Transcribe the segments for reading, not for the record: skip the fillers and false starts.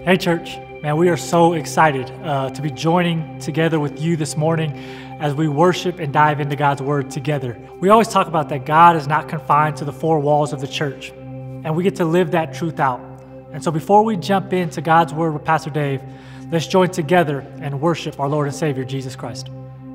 Hey church, man, we are so excited to be joining together with you this morning as we worship and dive into God's Word together. We always talk about that God is not confined to the four walls of the church, and we get to live that truth out. And so before we jump into God's Word with Pastor Dave, let's join together and worship our Lord and Savior, Jesus Christ.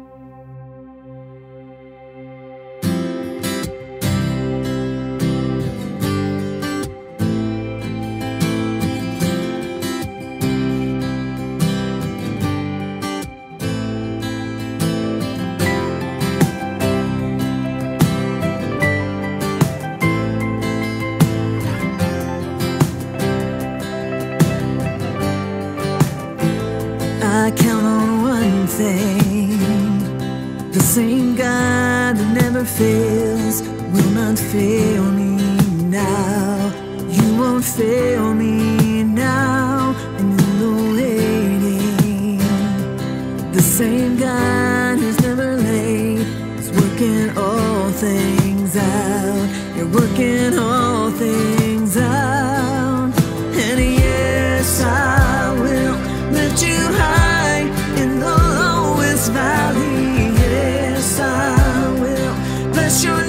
I count on one thing, the same God that never fails will not fail me now. You won't fail me now, and in the waiting, the same God who's never late is working all things out. You're working all things out, and yes, I will lift you high in the lowest valley. Yes, I will bless your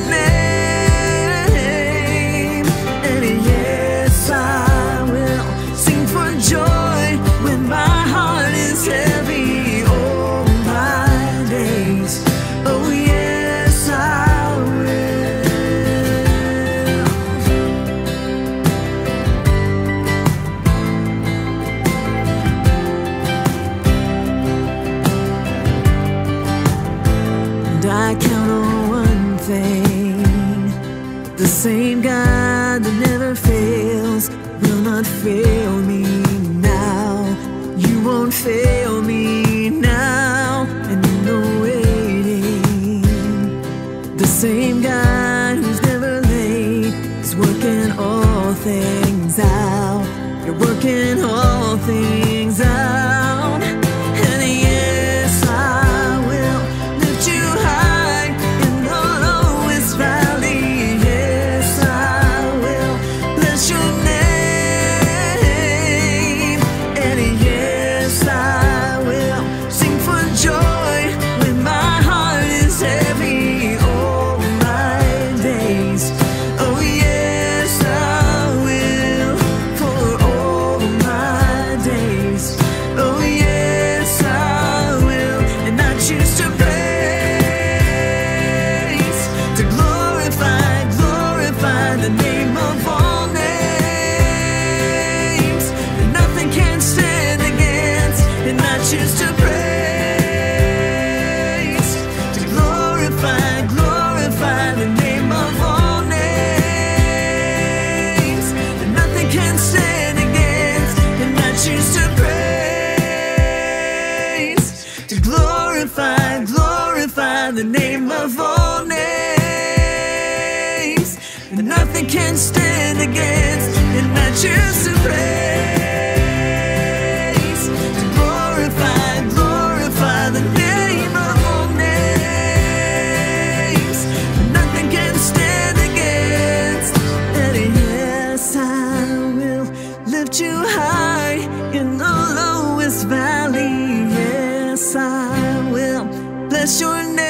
name. And yes, I will sing for joy when my heart is heavy all my days. Oh yes, I will. And I count on one thing, the same God that never fails will not fail me now. You won't fail me now, and in the waiting, the same God who's never late is working all things out. You're working all things out, and yes, I will lift you high in the lowest valley. Yes, I will bless your name, and yes, I will sing for joy when my heart is heavy all my days. Oh yes, I will for all my days. Oh yes, I will, and I choose to praise, to glorify, glorify the name of all names that nothing can stand against, and I choose to praise, to glorify, glorify the name of all names that nothing can stand against, and I choose to praise, to glorify, glorify the name of all names that nothing can stand against, and I choose to praise, to glorify, glorify the name of all names that nothing can stand against. And yes, I will lift you high in the lowest valley. Yes, I will bless your name.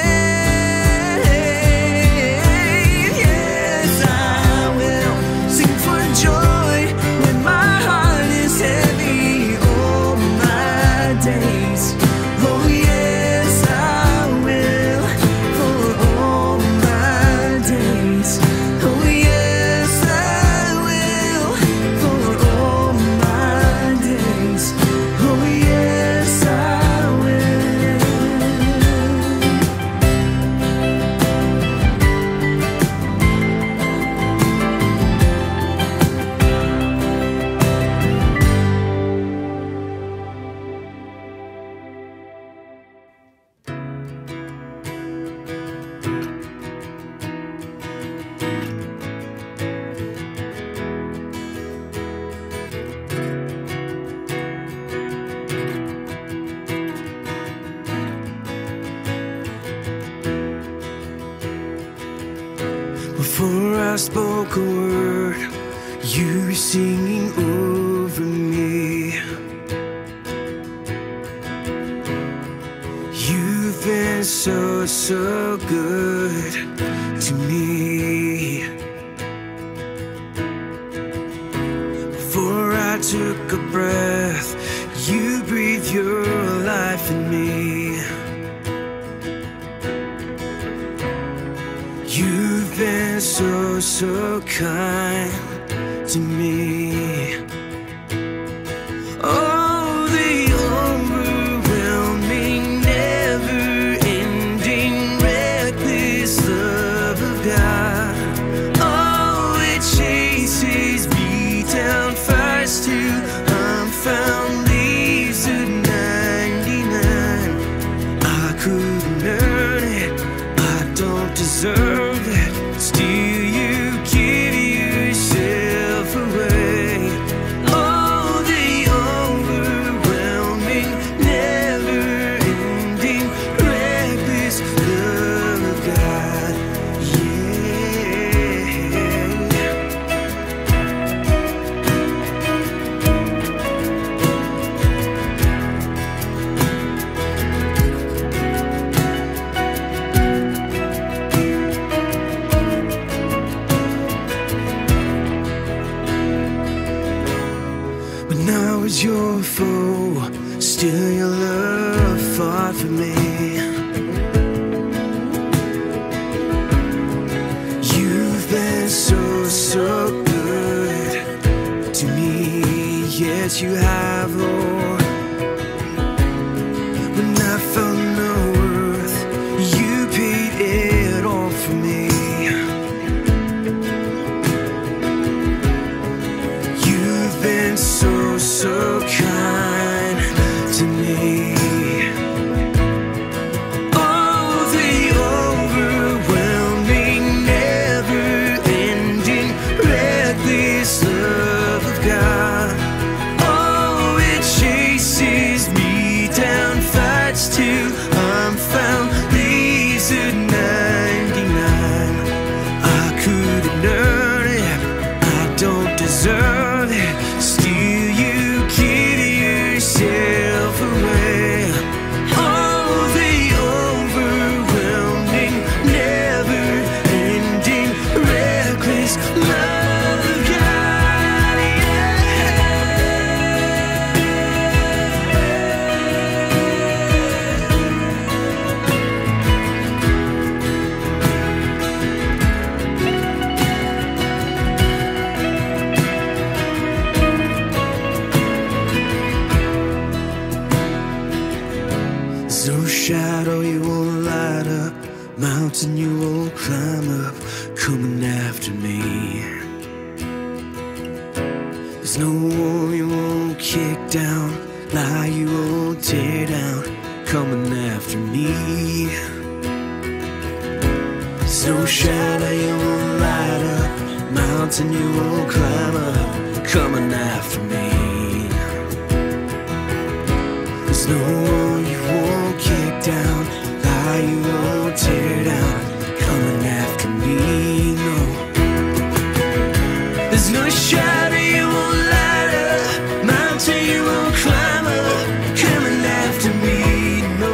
Yes, I will sing for joy when my heart is heavy all my days. Oh yes, I will for all my days. Oh yes, I will for all my days. Oh yes, I will. Before I spoke a word, you were singing over me. You've been so, so good to me. Before I took a breath, you breathed your life in me. You've been so, so kind to me. Oh, the overwhelming, never-ending, reckless love of God. Oh, it chases me down first till I'm found, leaves at 99. I couldn't earn it, I don't deserve it, still you give yourself away. Oh, the overwhelming, never-ending, reckless love of God, When I was your foe, still your love fought for me. You've been so, so good to me. Yes, you have, Lord. When I felt no worth, you paid it all for me. You've been so, so kind to me. Oh, the overwhelming, never-ending, reckless love of God. Oh, it chases me down, fights till I'm found, leaves at 99. I couldn't earn it, I don't deserve it, still you give yourself away. Oh, the overwhelming, never-ending, reckless love of God, There's no shadow you won't light up, mountain you won't climb up, coming after me. There's no wall you won't kick down, lie you won't tear down, coming after me. There's no shadow you won't light up, mountain you won't climb up, coming after me. There's no wall you won't kick down, lie you won't tear down, coming after me, no. There's no shadow you won't light up, mountain you won't climb up, coming after me, no.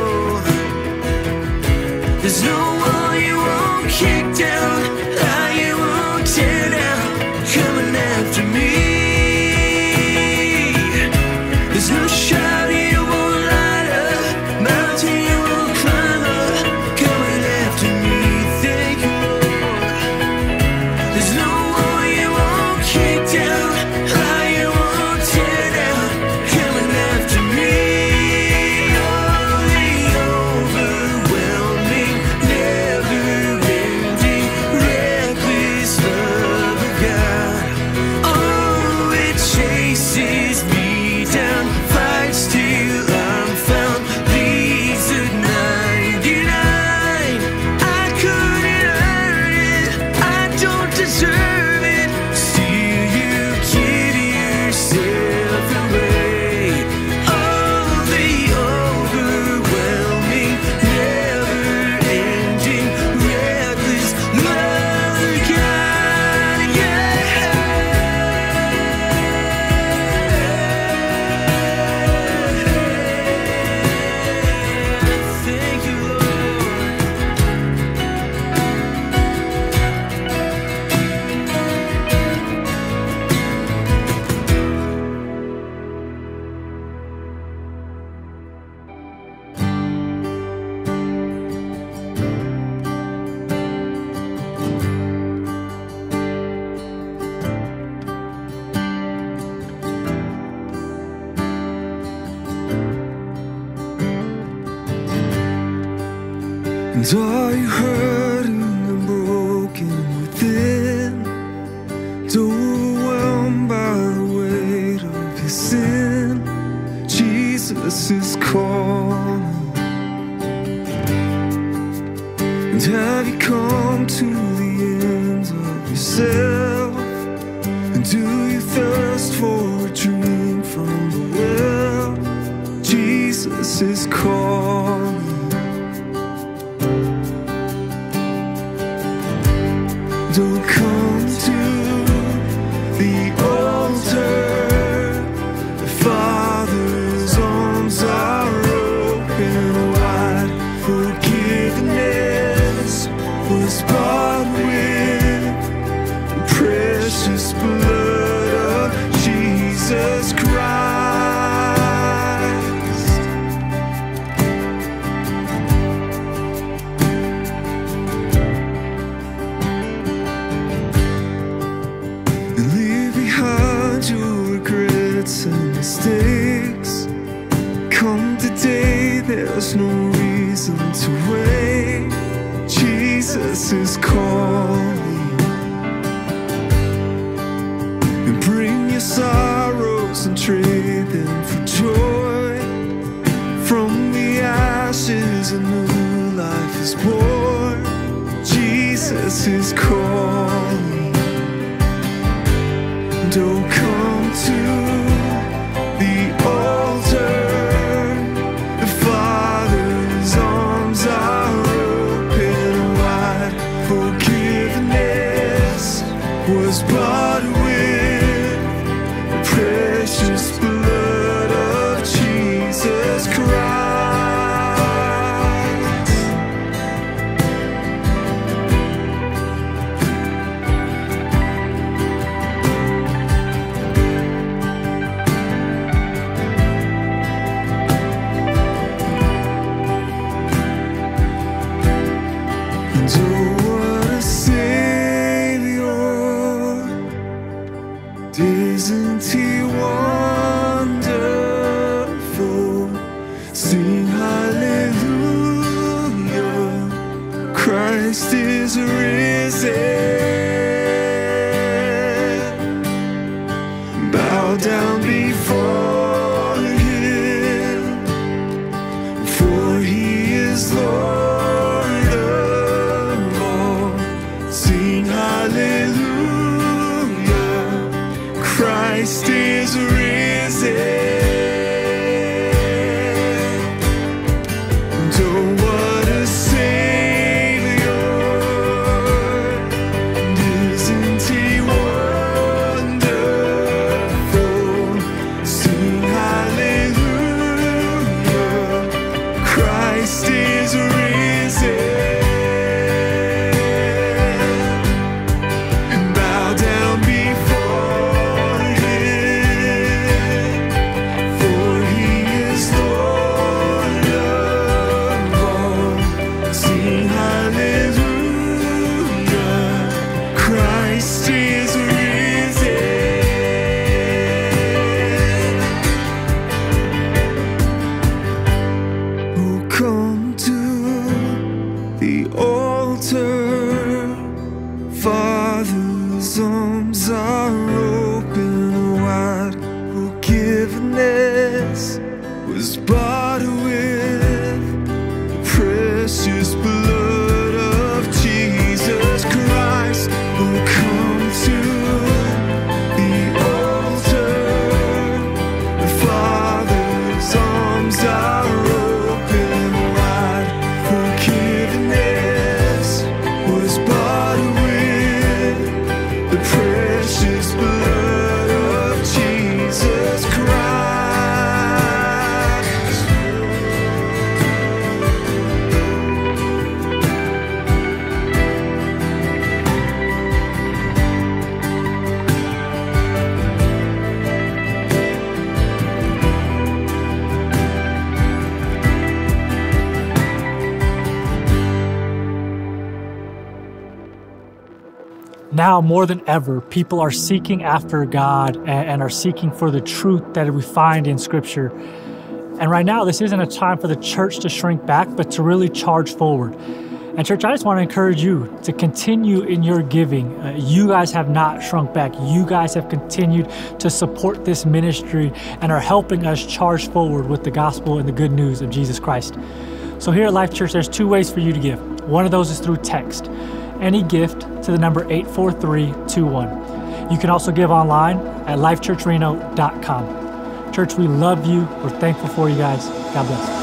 There's no wall you won't kick down, lie you won't tear down, coming after me. There's no shadow you won't light up, mountain you won't climb up, coming after me. Thank you, Lord. There's no wall you won't kick down, lie you won't tear down, coming after me. Oh, the overwhelming, never-ending, And are you hurting and broken within? Overwhelmed by the weight of your sin? Jesus is calling. And have you come to the end of yourself? And do you thirst for a drink from the well? Jesus is calling. Don't come to the altar. The Father's arms are open wide. Forgiveness was bought with the precious blood of Jesus Christ. And leave behind your regrets and mistakes. Come today, there's no reason to wait. Jesus is calling. And bring your sorrows and trade them for joy. From the ashes a new life is born. Jesus is calling. Don't come to the altar. The Father's arms are open wide. Forgiveness was bought with the precious blood of Jesus Christ. And oh, what a Savior. Isn't He wonderful? Sing hallelujah. Christ is risen. Bow down before Him, for He is Lord of all. Sing hallelujah. Christ is risen. And oh, what a Savior. And isn't He wonderful? Sing hallelujah. Christ is risen. And bow down before Him, for He is Lord of all. Sing hallelujah. Christ is risen. Oh, come to the altar. Father's arms are open wide. Forgiveness was bought with the precious blood of Jesus Christ. Oh, come to the altar. The Father's arms are open wide. Forgiveness was bought with the precious blood of Jesus Christ. Now more than ever, people are seeking after God and are seeking for the truth that we find in Scripture. And right now, this isn't a time for the church to shrink back, but to really charge forward. And church, I just want to encourage you to continue in your giving. You guys have not shrunk back. You guys have continued to support this ministry and are helping us charge forward with the gospel and the good news of Jesus Christ. So here at Life Church, there's two ways for you to give. One of those is through text. Any gift to the number 84321. You can also give online at LifeChurchReno.com. Church, we love you. We're thankful for you guys. God bless.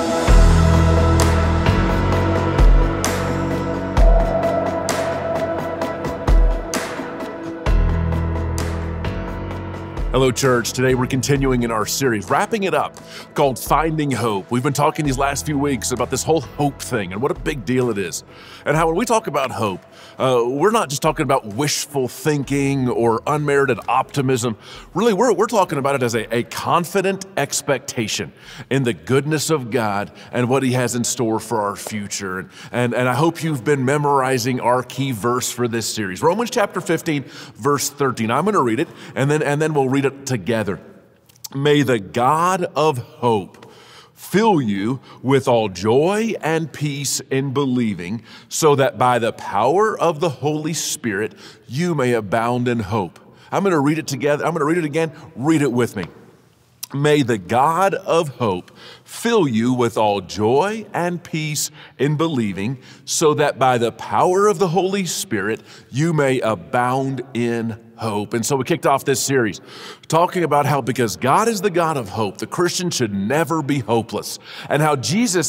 Hello, church. Today we're continuing in our series, wrapping it up, called Finding Hope. We've been talking these last few weeks about this whole hope thing and what a big deal it is. And how when we talk about hope, we're not just talking about wishful thinking or unmerited optimism. Really, we're talking about it as a confident expectation in the goodness of God and what He has in store for our future. And I hope you've been memorizing our key verse for this series, Romans chapter 15, verse 13. I'm going to read it, and then we'll read it together. May the God of hope fill you with all joy and peace in believing, so that by the power of the Holy Spirit you may abound in hope. I'm going to read it together. I'm going to read it again. Read it with me. May the God of hope fill you with all joy and peace in believing, so that by the power of the Holy Spirit you may abound in hope. And so we kicked off this series talking about how, because God is the God of hope, the Christian should never be hopeless, and how Jesus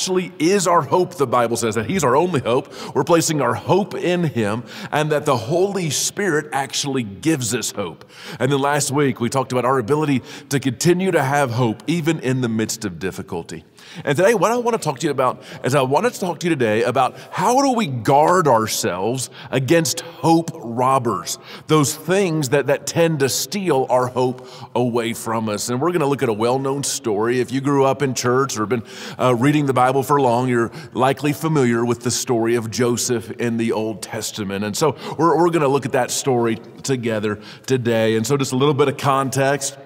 is our hope. The Bible says that He's our only hope. We're placing our hope in Him, and that the Holy Spirit actually gives us hope. And then last week we talked about our ability to continue to have hope even in the midst of difficulty. And today, what I want to talk to you about is today about how do we guard ourselves against hope robbers, those things that tend to steal our hope away from us. And we're going to look at a well-known story. If you grew up in church or been reading the Bible for long, you're likely familiar with the story of Joseph in the Old Testament. And so we're going to look at that story together today. And so just a little bit of context.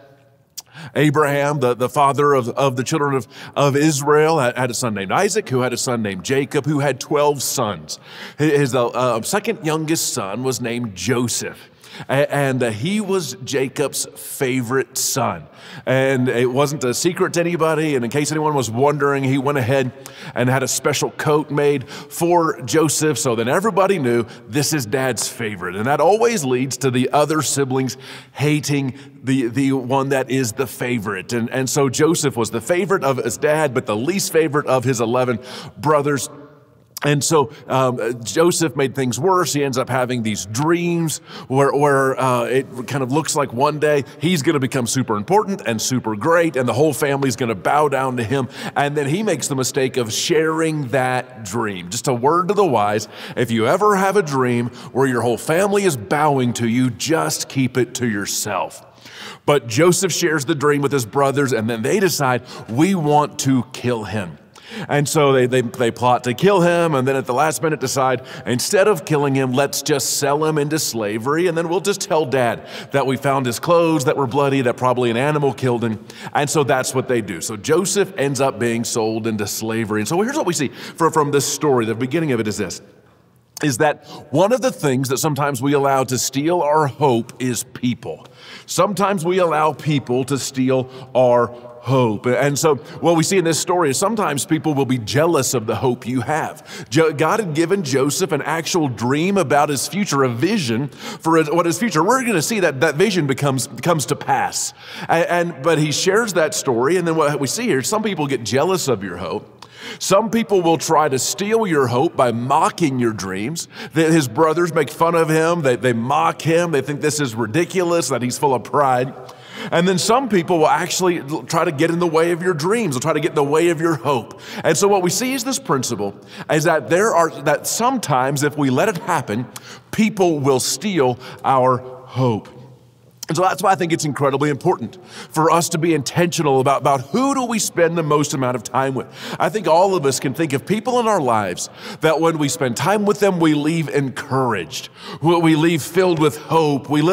Abraham, the father of the children of Israel, had a son named Isaac, who had a son named Jacob, who had 12 sons. His second youngest son was named Joseph. And he was Jacob's favorite son. And it wasn't a secret to anybody. And in case anyone was wondering, he went ahead and had a special coat made for Joseph, so that everybody knew this is Dad's favorite. And that always leads to the other siblings hating the one that is the favorite. And so Joseph was the favorite of his dad, but the least favorite of his 11 brothers. And so Joseph made things worse. He ends up having these dreams where it kind of looks like one day he's going to become super important and super great, and the whole family's going to bow down to him. And then he makes the mistake of sharing that dream. Just a word to the wise: if you ever have a dream where your whole family is bowing to you, just keep it to yourself. But Joseph shares the dream with his brothers, and then they decide, we want to kill him. And so they plot to kill him, and then at the last minute decide, instead of killing him, let's just sell him into slavery, and then we'll just tell Dad that we found his clothes that were bloody, that probably an animal killed him. And so that's what they do. So Joseph ends up being sold into slavery. And so here's what we see from this story. The beginning of it is this: is that one of the things that sometimes we allow to steal our hope is people. Sometimes we allow people to steal our hope. And so what we see in this story is sometimes people will be jealous of the hope you have. God had given Joseph an actual dream about his future, a vision for what his future. We're going to see that vision comes to pass. But he shares that story, and then what we see here, some people get jealous of your hope. Some people will try to steal your hope by mocking your dreams. His brothers make fun of him. They mock him. They think this is ridiculous, that he's full of pride. And then some people will actually try to get in the way of your dreams. They'll try to get in the way of your hope. And so what we see is this principle is that sometimes if we let it happen, people will steal our hope. And so that's why I think it's incredibly important for us to be intentional about who do we spend the most amount of time with. I think all of us can think of people in our lives that when we spend time with them, we leave encouraged. We leave filled with hope. We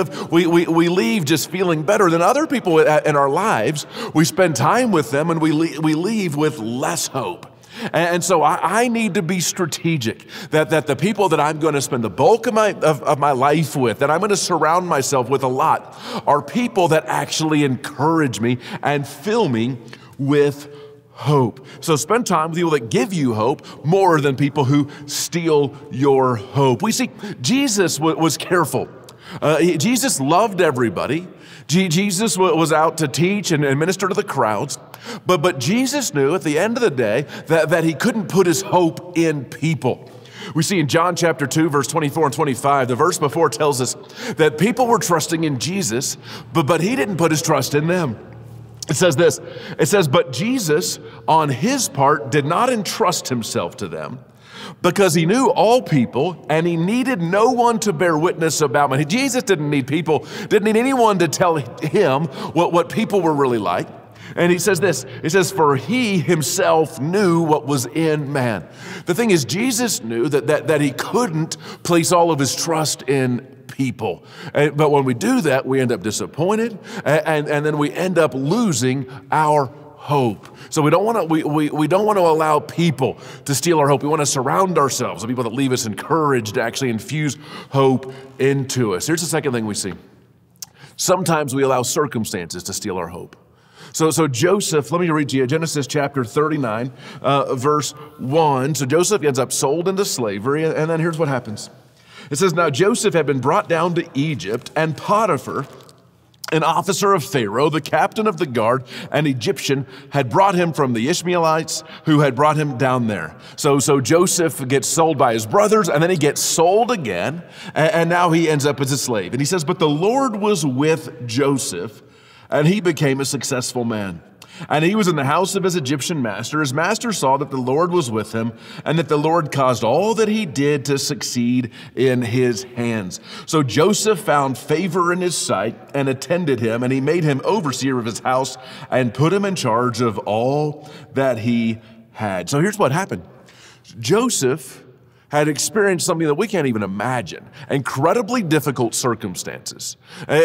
leave just feeling better than other people in our lives. We spend time with them and we leave with less hope. And so I need to be strategic, that the people that I'm going to spend the bulk of my life with, that I'm going to surround myself with a lot, are people that actually encourage me and fill me with hope. So spend time with people that give you hope more than people who steal your hope. We see Jesus was careful. Jesus loved everybody. Jesus was out to teach and minister to the crowds. But Jesus knew at the end of the day that he couldn't put his hope in people. We see in John chapter 2, verse 24 and 25, the verse before tells us that people were trusting in Jesus, but he didn't put his trust in them. It says this, it says, but Jesus on his part did not entrust himself to them, because he knew all people and he needed no one to bear witness about him. Jesus didn't need anyone to tell him what people were really like. And he says this, he says, for he himself knew what was in man. The thing is, Jesus knew that he couldn't place all of his trust in people. But when we do that, we end up disappointed, and then we end up losing our hope. So we don't want to allow people to steal our hope. We want to surround ourselves with people that leave us encouraged to actually infuse hope into us. Here's the second thing we see. Sometimes we allow circumstances to steal our hope. So Joseph, let me read to you Genesis chapter 39, verse 1. So Joseph ends up sold into slavery, and then here's what happens. It says, now Joseph had been brought down to Egypt, and Potiphar, an officer of Pharaoh, the captain of the guard, an Egyptian, had brought him from the Ishmaelites who had brought him down there. So Joseph gets sold by his brothers, and then he gets sold again, and now he ends up as a slave. And he says, but the Lord was with Joseph, and he became a successful man. And he was in the house of his Egyptian master. His master saw that the Lord was with him, and that the Lord caused all that he did to succeed in his hands. So Joseph found favor in his sight and attended him, and he made him overseer of his house and put him in charge of all that he had. So here's what happened. Joseph had experienced something that we can't even imagine, incredibly difficult circumstances.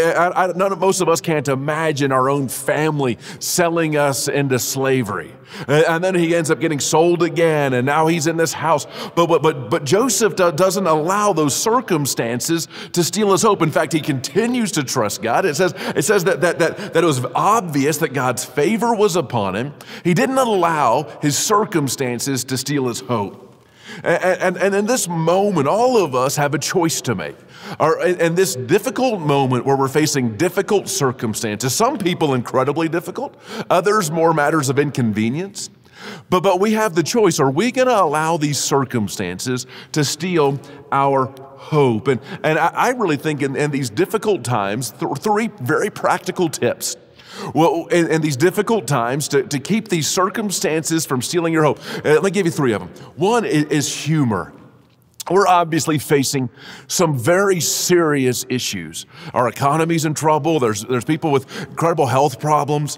Most of us can't imagine our own family selling us into slavery. And then he ends up getting sold again, and now he's in this house. But Joseph doesn't allow those circumstances to steal his hope. In fact, he continues to trust God. It says that it was obvious that God's favor was upon him. He didn't allow his circumstances to steal his hope. And in this moment, all of us have a choice to make. In this difficult moment where we're facing difficult circumstances, some people incredibly difficult, others more matters of inconvenience. But we have the choice. Are we going to allow these circumstances to steal our hope? And I really think in these difficult times, three very practical tips. Well, in these difficult times, to keep these circumstances from stealing your hope. Let me give you three of them. One is humor. We're obviously facing some very serious issues. Our economy's in trouble. There's people with incredible health problems.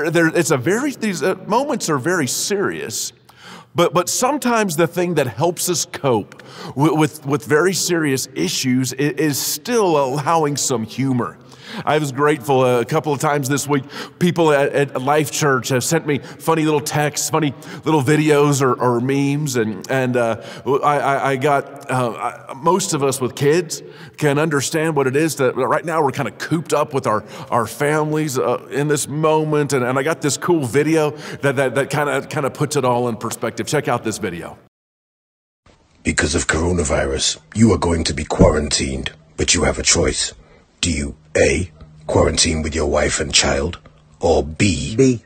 These moments are very serious. But sometimes the thing that helps us cope with very serious issues is still allowing some humor. I was grateful a couple of times this week. People at LifeChurch have sent me funny little texts, funny little videos or memes, and I got most of us with kids can understand what it is that right now we're kind of cooped up with our families in this moment, and I got this cool video that kind of puts it all in perspective. Check out this video. Because of coronavirus, you are going to be quarantined, but you have a choice. Do you A, quarantine with your wife and child, or B? B.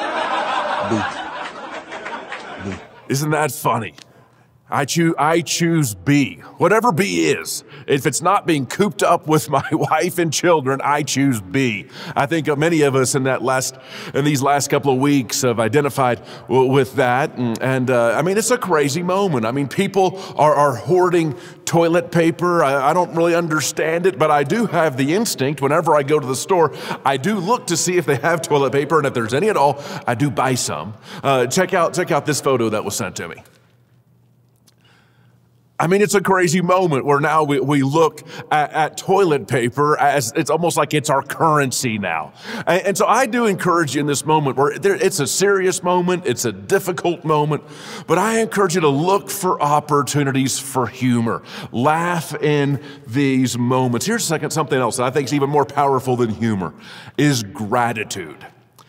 Isn't that funny? I choose B. Whatever B is. If it's not being cooped up with my wife and children, I choose B. I think many of us in these last couple of weeks have identified with that. And I mean, it's a crazy moment. I mean, people are hoarding toilet paper. I don't really understand it, but I do have the instinct whenever I go to the store, I do look to see if they have toilet paper, and if there's any at all, I do buy some. Check out this photo that was sent to me. I mean, it's a crazy moment where now we look at toilet paper as it's almost like it's our currency now. And so I do encourage you in this moment where it's a serious moment, it's a difficult moment, but I encourage you to look for opportunities for humor. Laugh in these moments. Here's something else that I think is even more powerful than humor is gratitude.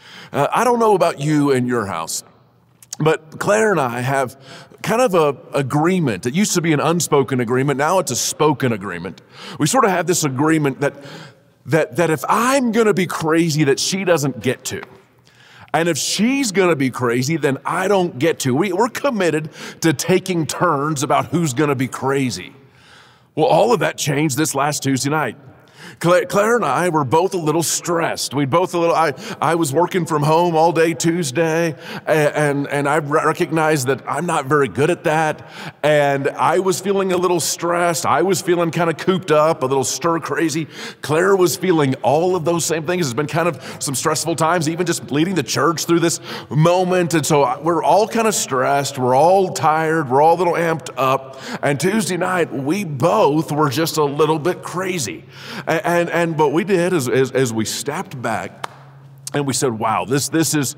I don't know about you and your house, but Claire and I have kind of a agreement. It used to be an unspoken agreement. Now it's a spoken agreement. We sort of have this agreement that if I'm going to be crazy, that she doesn't get to. And if she's going to be crazy, then I don't get to. We're committed to taking turns about who's going to be crazy. Well, all of that changed this last Tuesday night. Claire and I were both a little stressed. I was working from home all day Tuesday, and I recognized that I'm not very good at that. And I was feeling a little stressed. I was feeling kind of cooped up, a little stir crazy. Claire was feeling all of those same things. It's been kind of some stressful times, even just leading the church through this moment. And so we're all kind of stressed. We're all tired. We're all a little amped up. And Tuesday night, we both were just a little bit crazy. And what we did is we stepped back and we said, wow, this is,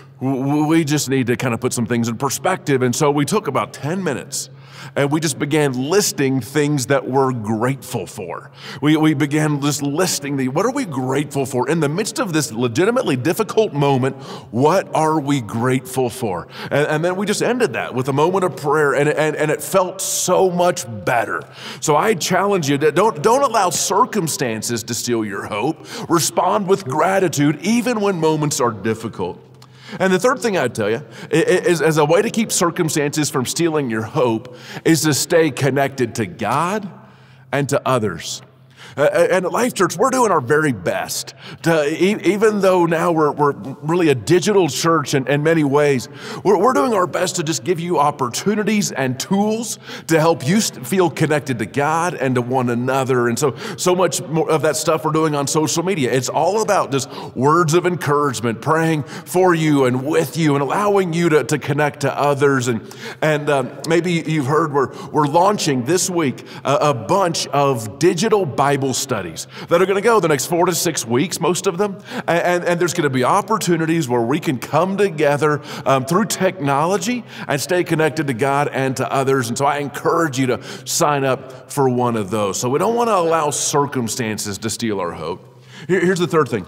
we just need to kind of put some things in perspective. And so we took about 10 minutes and we just began listing things that we're grateful for. We began just listing what are we grateful for? In the midst of this legitimately difficult moment, what are we grateful for? And then we just ended that with a moment of prayer, and it felt so much better. So I challenge you, don't allow circumstances to steal your hope. Respond with gratitude even when moments are difficult. And the third thing I'd tell you is as a way to keep circumstances from stealing your hope is to stay connected to God and to others. And at LifeChurch, we're doing our very best to, even though now we're really a digital church in many ways, we're doing our best to just give you opportunities and tools to help you feel connected to God and to one another. And so much more of that stuff we're doing on social media. It's all about just words of encouragement, praying for you and with you and allowing you to connect to others. And maybe you've heard we're launching this week a bunch of digital Bible studies that are going to go the next 4 to 6 weeks, most of them. And there's going to be opportunities where we can come together through technology and stay connected to God and to others. And so I encourage you to sign up for one of those. So we don't want to allow circumstances to steal our hope. Here's the third thing.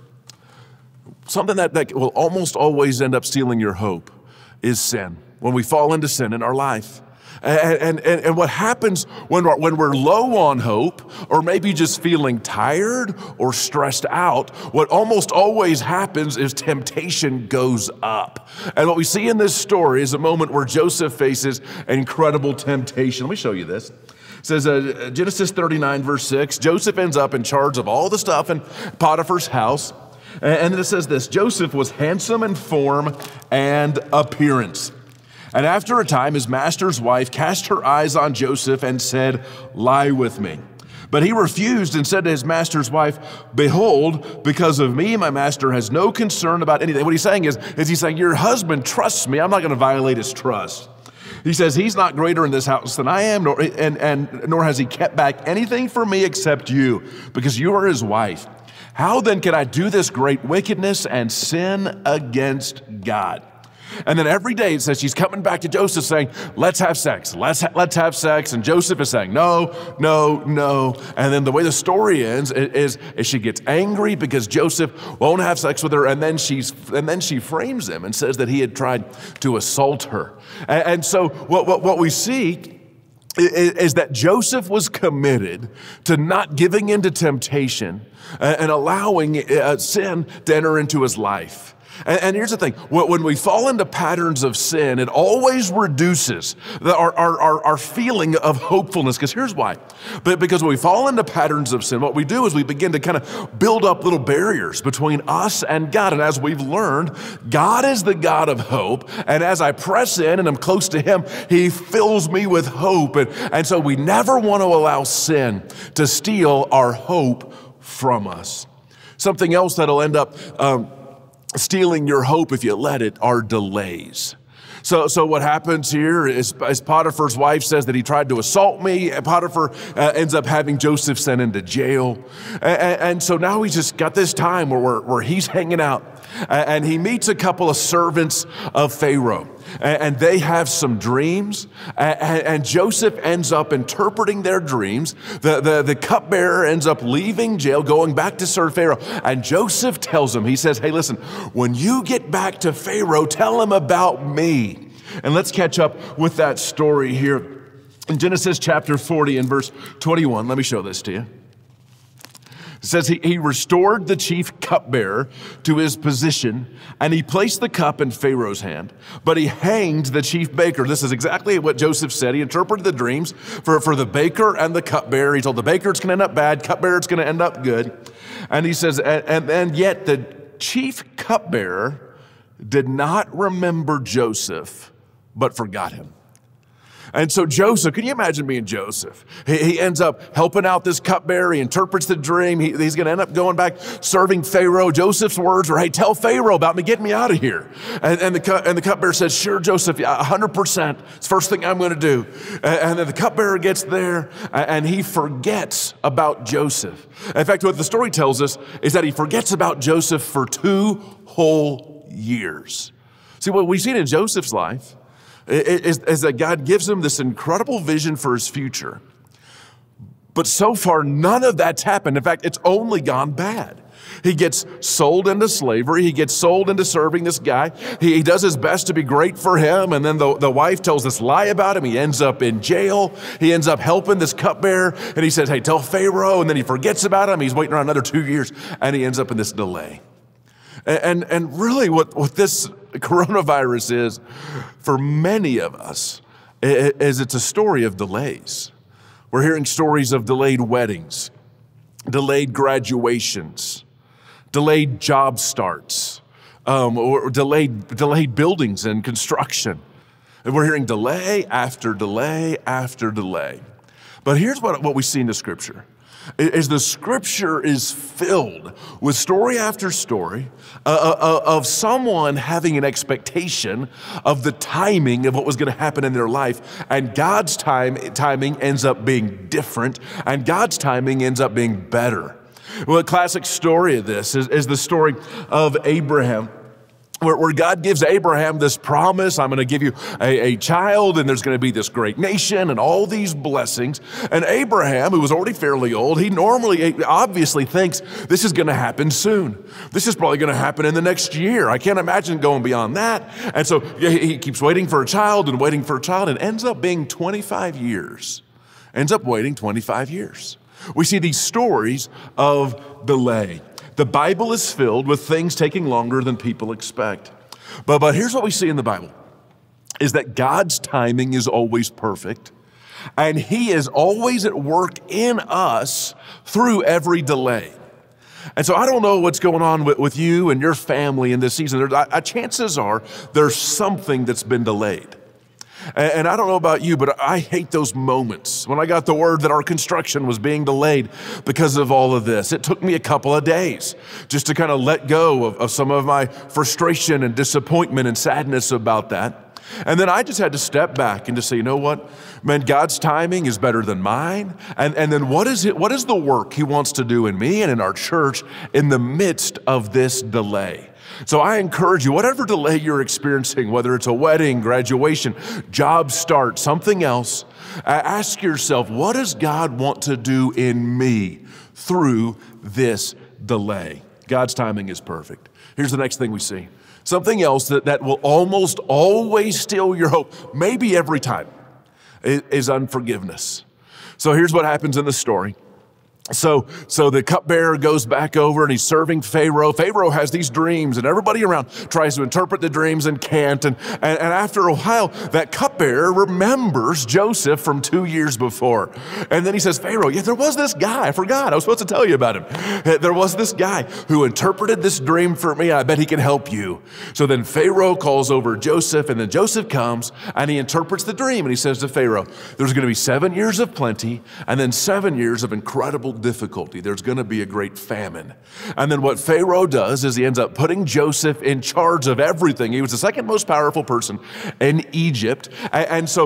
Something that will almost always end up stealing your hope is sin. When we fall into sin in our life. And what happens when we're low on hope, or maybe just feeling tired or stressed out, what almost always happens is temptation goes up. And what we see in this story is a moment where Joseph faces incredible temptation. Let me show you this. It says, Genesis 39, verse 6, Joseph ends up in charge of all the stuff in Potiphar's house. And then it says this, Joseph was handsome in form and appearance. And after a time, his master's wife cast her eyes on Joseph and said, lie with me. But he refused and said to his master's wife, behold, because of me, my master has no concern about anything. What he's saying is he's saying, your husband trusts me. I'm not going to violate his trust. He says, he's not greater in this house than I am, nor has he kept back anything from me except you, because you are his wife. How then can I do this great wickedness and sin against God? And then every day it says she's coming back to Joseph saying, let's have sex, let's have sex. And Joseph is saying, no, no, no. And then the way the story ends is she gets angry because Joseph won't have sex with her. And then she frames him and says that he had tried to assault her. And so what we see is that Joseph was committed to not giving into temptation and allowing sin to enter into his life. And here's the thing, when we fall into patterns of sin, it always reduces our feeling of hopefulness. Because here's why. Because when we fall into patterns of sin, what we do is we begin to kind of build up little barriers between us and God. And as we've learned, God is the God of hope. And as I press in and I'm close to him, he fills me with hope. And so we never want to allow sin to steal our hope from us. Something else that'll end up stealing your hope if you let it are delays. So what happens here is Potiphar's wife says that he tried to assault me. Potiphar ends up having Joseph sent into jail. And so now he's just got this time where he's hanging out. And he meets a couple of servants of Pharaoh. And they have some dreams. And Joseph ends up interpreting their dreams. The cupbearer ends up leaving jail, going back to serve Pharaoh. And Joseph tells him, he says, hey, listen, when you get back to Pharaoh, tell him about me. And let's catch up with that story here. In Genesis chapter 40 and verse 21, let me show this to you. It says he restored the chief cupbearer to his position, and he placed the cup in Pharaoh's hand, but he hanged the chief baker. This is exactly what Joseph said. He interpreted the dreams for the baker and the cupbearer. He told the baker it's going to end up bad, cupbearer it's going to end up good. And he says, and yet the chief cupbearer did not remember Joseph, but forgot him. And so Joseph, can you imagine being Joseph? He ends up helping out this cupbearer. He interprets the dream. He's going to end up going back serving Pharaoh. Joseph's words were, hey, tell Pharaoh about me, get me out of here. And the cupbearer says, sure, Joseph, 100%. It's the first thing I'm going to do. And then the cupbearer gets there and he forgets about Joseph. In fact, what the story tells us is that he forgets about Joseph for 2 whole years. See, what we've seen in Joseph's life is that God gives him this incredible vision for his future. But so far, none of that's happened. In fact, it's only gone bad. He gets sold into slavery. He gets sold into serving this guy. He does his best to be great for him. And then the wife tells this lie about him. He ends up in jail. He ends up helping this cupbearer. And he says, hey, tell Pharaoh. And then he forgets about him. He's waiting around another 2 years. And he ends up in this delay. And really what this coronavirus is for many of us is it's a story of delays. We're hearing stories of delayed weddings, delayed graduations, delayed job starts, or delayed buildings and construction. And we're hearing delay after delay after delay. But here's what we see in the scripture. Is the scripture is filled with story after story of someone having an expectation of the timing of what was going to happen in their life, and God's timing ends up being different, and God's timing ends up being better. Well, a classic story of this is the story of Abraham, where God gives Abraham this promise, I'm going to give you a child, and there's going to be this great nation and all these blessings. And Abraham, who was already fairly old, he obviously thinks this is going to happen soon. This is probably going to happen in the next year. I can't imagine going beyond that. And so he keeps waiting for a child and waiting for a child, and ends up being 25 years. Ends up waiting 25 years. We see these stories of delay. The Bible is filled with things taking longer than people expect. But here's what we see in the Bible, is that God's timing is always perfect, and he is always at work in us through every delay. And so I don't know what's going on with you and your family in this season. Chances are there's something that's been delayed. And I don't know about you, but I hate those moments. When I got the word that our construction was being delayed because of all of this, it took me a couple of days just to kind of let go of some of my frustration and disappointment and sadness about that. And then I just had to step back and just say, you know what, man, God's timing is better than mine. And then what is the work he wants to do in me and in our church in the midst of this delay? So I encourage you, whatever delay you're experiencing, whether it's a wedding, graduation, job start, something else, ask yourself, what does God want to do in me through this delay? God's timing is perfect. Here's the next thing we see. Something else that will almost always steal your hope, maybe every time, is unforgiveness. So here's what happens in the story. So the cupbearer goes back over and he's serving Pharaoh. Pharaoh has these dreams, and everybody around tries to interpret the dreams and can't. And after a while, that cupbearer remembers Joseph from 2 years before. And then he says, Pharaoh, yeah, there was this guy. I forgot. I was supposed to tell you about him. There was this guy who interpreted this dream for me. I bet he can help you. So then Pharaoh calls over Joseph, and then Joseph comes and he interprets the dream. And he says to Pharaoh, there's going to be 7 years of plenty and then 7 years of incredible incredible difficulty. There's going to be a great famine. And then what Pharaoh does is he ends up putting Joseph in charge of everything. He was the second most powerful person in Egypt. And so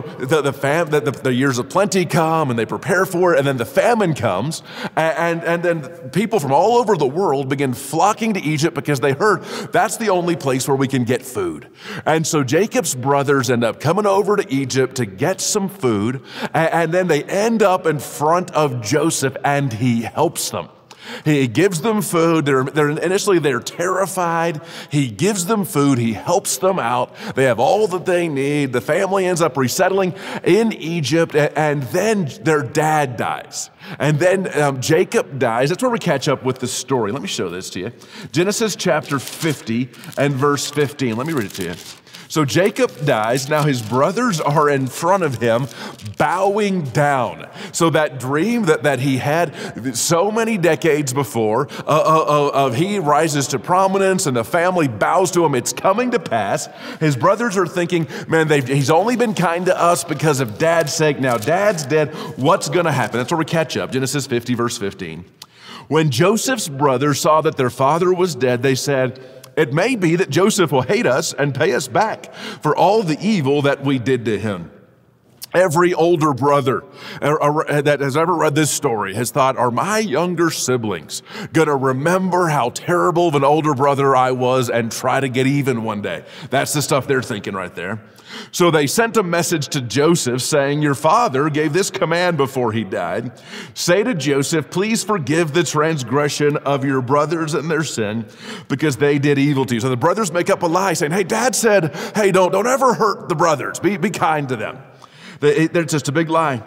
the years of plenty come and they prepare for it. And then the famine comes. And then people from all over the world begin flocking to Egypt because they heard that's the only place where we can get food. And so Jacob's brothers end up coming over to Egypt to get some food. And then they end up in front of Joseph and he helps them. He gives them food. Initially they're terrified. He gives them food. He helps them out. They have all that they need. The family ends up resettling in Egypt, and then their dad dies. And then Jacob dies. That's where we catch up with the story. Let me show this to you. Genesis chapter 50 and verse 15. Let me read it to you. So Jacob dies. Now his brothers are in front of him, bowing down. So that dream that he had so many decades before, of he rises to prominence and the family bows to him, it's coming to pass. His brothers are thinking, man, he's only been kind to us because of Dad's sake. Now Dad's dead. What's going to happen? That's where we catch up. Genesis 50, verse 15. When Joseph's brothers saw that their father was dead, they said, it may be that Joseph will hate us and pay us back for all the evil that we did to him. Every older brother that has ever read this story has thought, are my younger siblings going to remember how terrible of an older brother I was and try to get even one day? That's the stuff they're thinking right there. So they sent a message to Joseph saying, your father gave this command before he died. Say to Joseph, please forgive the transgression of your brothers and their sin because they did evil to you. So the brothers make up a lie saying, hey, Dad said, hey, don't ever hurt the brothers. Be kind to them. They're just a big lie.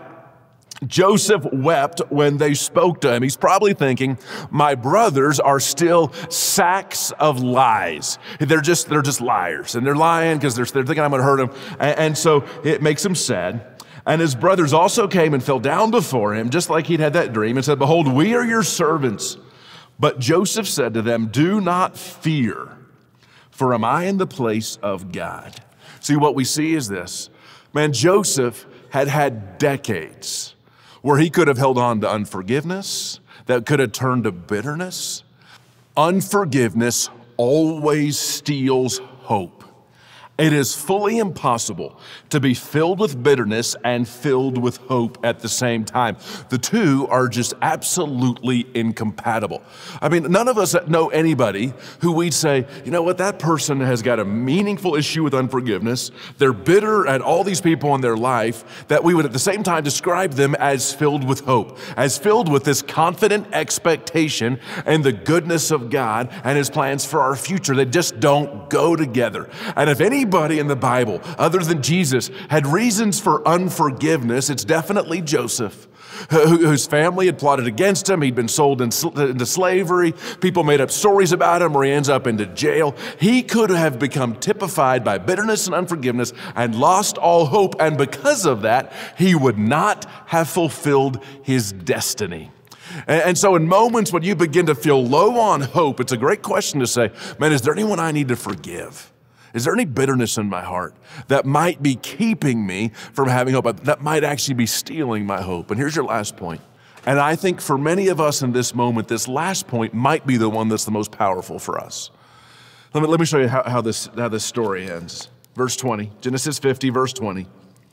Joseph wept when they spoke to him. He's probably thinking, my brothers are still sacks of lies. They're just liars. And they're lying because they're thinking I'm going to hurt them. And so it makes him sad. And his brothers also came and fell down before him, just like he'd had that dream, and said, behold, we are your servants. But Joseph said to them, do not fear, for am I in the place of God? See, what we see is this. Man, Joseph had decades where he could have held on to unforgiveness, that could have turned to bitterness. Unforgiveness always steals hope. It is fully impossible to be filled with bitterness and filled with hope at the same time. The two are just absolutely incompatible. I mean, none of us know anybody who we'd say, you know what, that person has got a meaningful issue with unforgiveness. They're bitter at all these people in their life, that we would at the same time describe them as filled with hope, as filled with this confident expectation and the goodness of God and His plans for our future. They just don't go together. And if anybody in the Bible, other than Jesus, had reasons for unforgiveness, it's definitely Joseph, whose family had plotted against him. He'd been sold into slavery. People made up stories about him where he ends up into jail. He could have become typified by bitterness and unforgiveness and lost all hope. And because of that, he would not have fulfilled his destiny. And so in moments when you begin to feel low on hope, it's a great question to say, man, is there anyone I need to forgive? Is there any bitterness in my heart that might be keeping me from having hope, that might actually be stealing my hope? And here's your last point. And I think for many of us in this moment, this last point might be the one that's the most powerful for us. Let me show you how this story ends. Verse 20, Genesis 50, verse 20.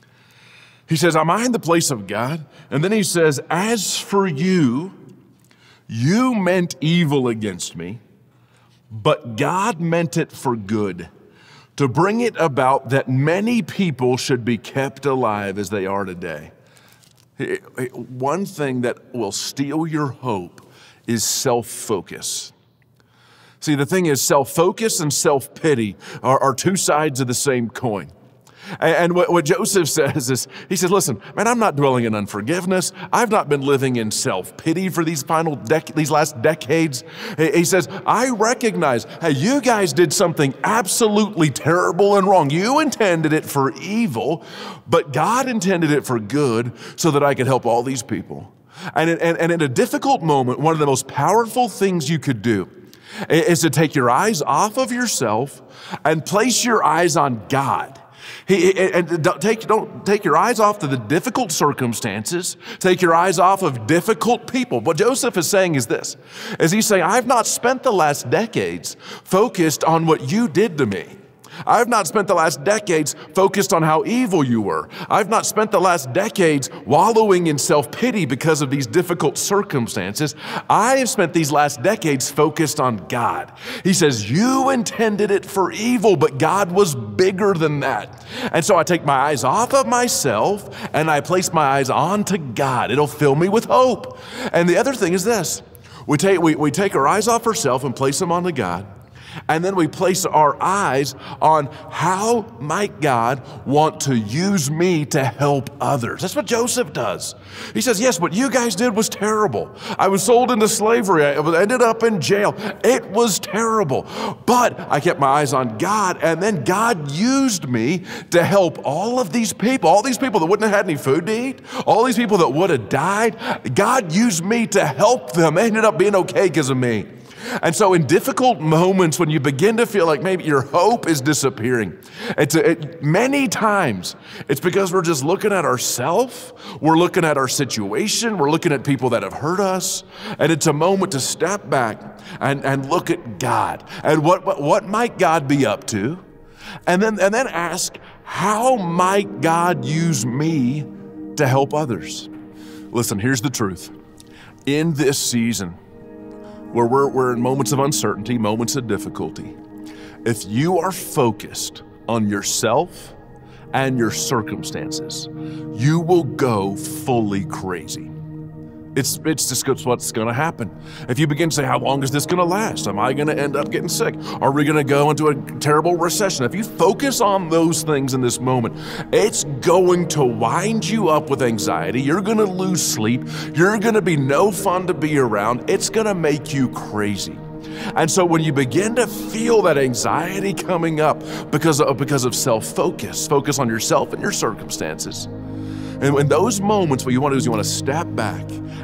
He says, am I in the place of God? And then he says, as for you, you meant evil against me, but God meant it for good, to bring it about that many people should be kept alive as they are today. One thing that will steal your hope is self-focus. See, the thing is, self-focus and self-pity are two sides of the same coin. And what Joseph says is, he says, listen, man, I'm not dwelling in unforgiveness. I've not been living in self-pity for these last decades. He says, I recognize, hey, you guys did something absolutely terrible and wrong. You intended it for evil, but God intended it for good so that I could help all these people. And in a difficult moment, one of the most powerful things you could do is to take your eyes off of yourself and place your eyes on God. And don't take your eyes off to the difficult circumstances. Take your eyes off of difficult people. What Joseph is saying is this, is he's saying, I've not spent the last decades focused on what you did to me. I've not spent the last decades focused on how evil you were. I've not spent the last decades wallowing in self-pity because of these difficult circumstances. I have spent these last decades focused on God. He says, you intended it for evil, but God was bigger than that. And so I take my eyes off of myself and I place my eyes onto God. It'll fill me with hope. And the other thing is this, we take our eyes off ourselves and place them onto God. And then we place our eyes on how might God want to use me to help others. That's what Joseph does. He says, yes, what you guys did was terrible. I was sold into slavery. I ended up in jail. It was terrible. But I kept my eyes on God, and then God used me to help all of these people that wouldn't have had any food to eat, all these people that would have died. God used me to help them. They ended up being okay because of me. And so in difficult moments when you begin to feel like maybe your hope is disappearing, many times it's because we're just looking at ourselves, we're looking at our situation, we're looking at people that have hurt us, and it's a moment to step back and look at God. And what might God be up to? And then ask, how might God use me to help others? Listen, here's the truth. In this season, where we're in moments of uncertainty, moments of difficulty, if you are focused on yourself and your circumstances, you will go fully crazy. It's just what's going to happen. If you begin to say, how long is this going to last? Am I going to end up getting sick? Are we going to go into a terrible recession? If you focus on those things in this moment, it's going to wind you up with anxiety. You're going to lose sleep. You're going to be no fun to be around. It's going to make you crazy. And so when you begin to feel that anxiety coming up because of self-focus, focus on yourself and your circumstances, and in those moments, what you want to do is you want to step back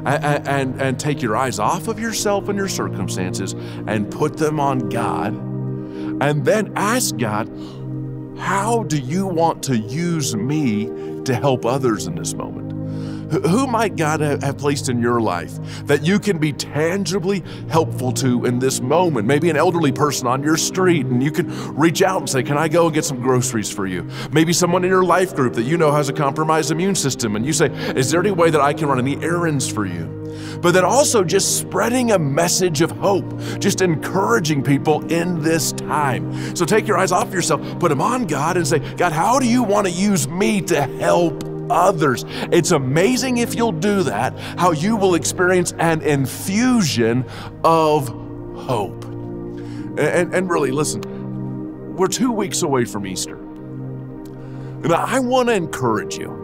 and take your eyes off of yourself and your circumstances and put them on God. And then ask God, how do you want to use me to help others in this moment? Who might God have placed in your life that you can be tangibly helpful to in this moment? Maybe an elderly person on your street, and you can reach out and say, can I go and get some groceries for you? Maybe someone in your life group that you know has a compromised immune system, and you say, is there any way that I can run any errands for you? But then also just spreading a message of hope, just encouraging people in this time. So take your eyes off yourself, put them on God, and say, God, how do you want to use me to help others? It's amazing if you'll do that, how you will experience an infusion of hope. And really, listen, we're 2 weeks away from Easter. And I want to encourage you.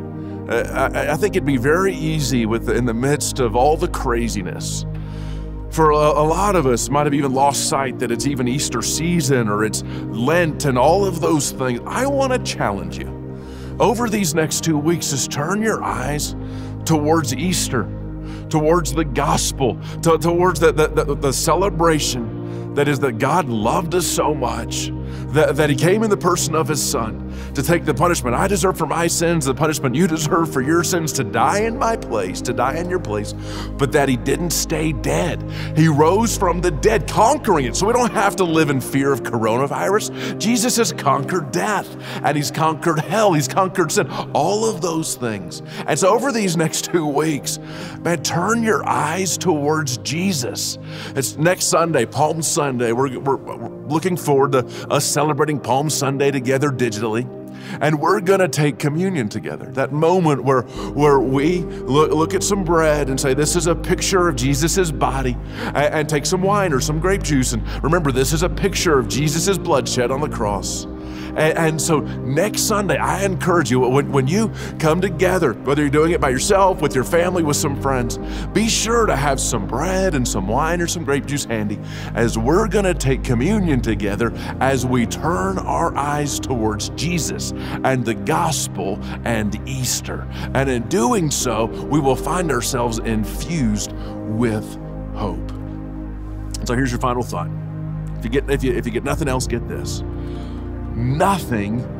I think it'd be very easy in the midst of all the craziness. For a lot of us might have even lost sight that it's even Easter season or it's Lent and all of those things. I want to challenge you. Over these next 2 weeks, just turn your eyes towards Easter, towards the gospel, towards the celebration that is that God loved us so much, that He came in the person of His Son to take the punishment I deserve for my sins, the punishment you deserve for your sins, to die in my place, to die in your place, but that He didn't stay dead. He rose from the dead, conquering it, so we don't have to live in fear of coronavirus. Jesus has conquered death, and He's conquered hell, He's conquered sin, all of those things. And so over these next 2 weeks, man, turn your eyes towards Jesus. It's next Sunday, Palm Sunday. We're looking forward to us celebrating Palm Sunday together digitally. And we're going to take communion together. That moment where we look at some bread and say, this is a picture of Jesus's body, and take some wine or some grape juice. And remember, this is a picture of Jesus's blood shed on the cross. And so next Sunday, I encourage you, when you come together, whether you're doing it by yourself, with your family, with some friends, be sure to have some bread and some wine or some grape juice handy, as we're going to take communion together as we turn our eyes towards Jesus and the gospel and Easter. And in doing so, we will find ourselves infused with hope. So here's your final thought. If you get nothing else, get this. Nothing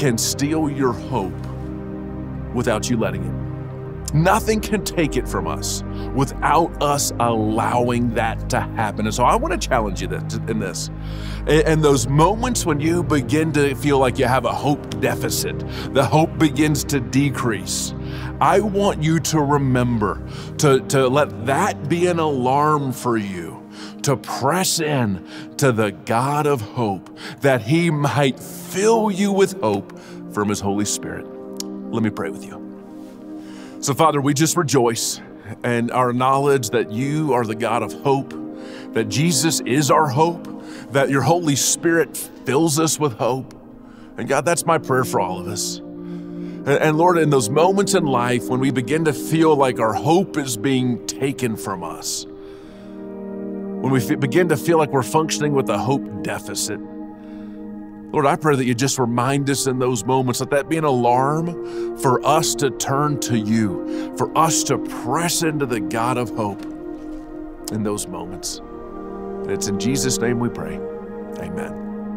can steal your hope without you letting it. Nothing can take it from us without us allowing that to happen. And so I want to challenge you in this. And those moments when you begin to feel like you have a hope deficit, the hope begins to decrease, I want you to remember to let that be an alarm for you, to press in to the God of hope, that He might fill you with hope from His Holy Spirit. Let me pray with you. So, Father, we just rejoice in our knowledge that You are the God of hope, that Jesus is our hope, that Your Holy Spirit fills us with hope. And God, that's my prayer for all of us. And Lord, in those moments in life when we begin to feel like our hope is being taken from us, when we begin to feel like we're functioning with a hope deficit, Lord, I pray that You just remind us in those moments, let that be an alarm for us to turn to You, for us to press into the God of hope in those moments. And it's in Jesus' name we pray. Amen.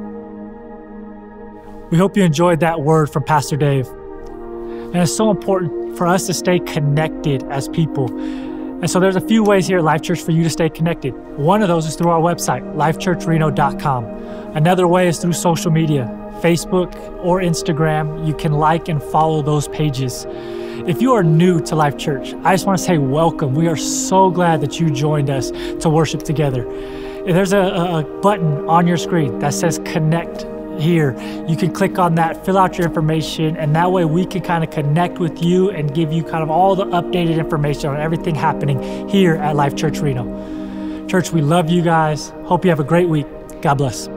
We hope you enjoyed that word from Pastor Dave. And it's so important for us to stay connected as people. And so there's a few ways here at Life Church for you to stay connected. One of those is through our website, LifeChurchReno.com. Another way is through social media, Facebook or Instagram. You can like and follow those pages. If you are new to Life Church, I just want to say welcome. We are so glad that you joined us to worship together. There's a button on your screen that says Connect here. You can click on that, fill out your information, and that way we can kind of connect with you and give you kind of all the updated information on everything happening here at Life Church Reno. Church, we love you guys. Hope you have a great week. God bless.